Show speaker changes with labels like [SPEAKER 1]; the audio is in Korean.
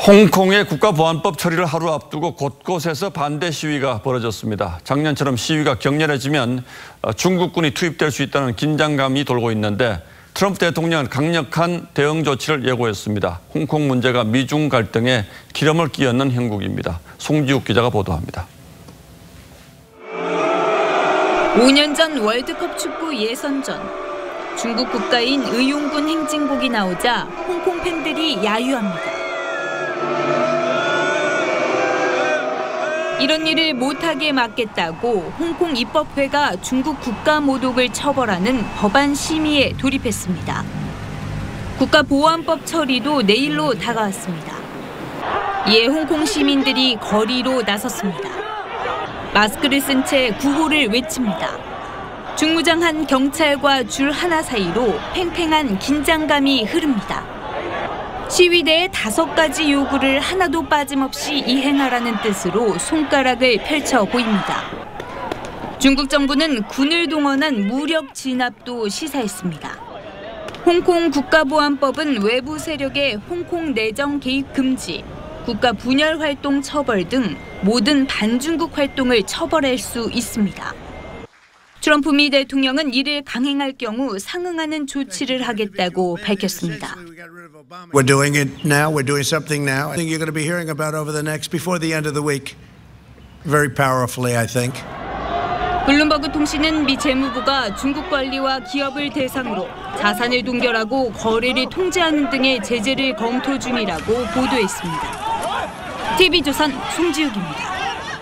[SPEAKER 1] 홍콩의 국가보안법 처리를 하루 앞두고 곳곳에서 반대 시위가 벌어졌습니다. 작년처럼 시위가 격렬해지면 중국군이 투입될 수 있다는 긴장감이 돌고 있는데 트럼프 대통령은 강력한 대응 조치를 예고했습니다. 홍콩 문제가 미중 갈등에 기름을 끼얹는 형국입니다. 송지욱 기자가 보도합니다.
[SPEAKER 2] 5년 전 월드컵 축구 예선전. 중국 국가인 의용군 행진곡이 나오자 홍콩 팬들이 야유합니다. 이런 일을 못하게 막겠다고 홍콩 입법회가 중국 국가모독을 처벌하는 법안 심의에 돌입했습니다. 국가보안법 처리도 내일로 다가왔습니다. 이에 홍콩 시민들이 거리로 나섰습니다. 마스크를 쓴 채 구호를 외칩니다. 중무장한 경찰과 줄 하나 사이로 팽팽한 긴장감이 흐릅니다. 시위대의 5가지 요구를 하나도 빠짐없이 이행하라는 뜻으로 손가락을 펼쳐 보입니다. 중국 정부는 군을 동원한 무력 진압도 시사했습니다. 홍콩 국가보안법은 외부 세력의 홍콩 내정 개입 금지, 국가 분열 활동 처벌 등 모든 반중국 활동을 처벌할 수 있습니다. 트럼프 미 대통령은 이를 강행할 경우 상응하는 조치를 하겠다고 밝혔습니다.
[SPEAKER 3] We're doing it now. We're doing something now. I think you're going to be hearing about before the end of the week. Very powerfully, I think.
[SPEAKER 2] 블룸버그 통신은 미 재무부가 중국 관리와 기업을 대상으로 자산을 동결하고 거래를 통제하는 등의 제재를 검토 중이라고 보도했습니다. TV조선 송지욱입니다.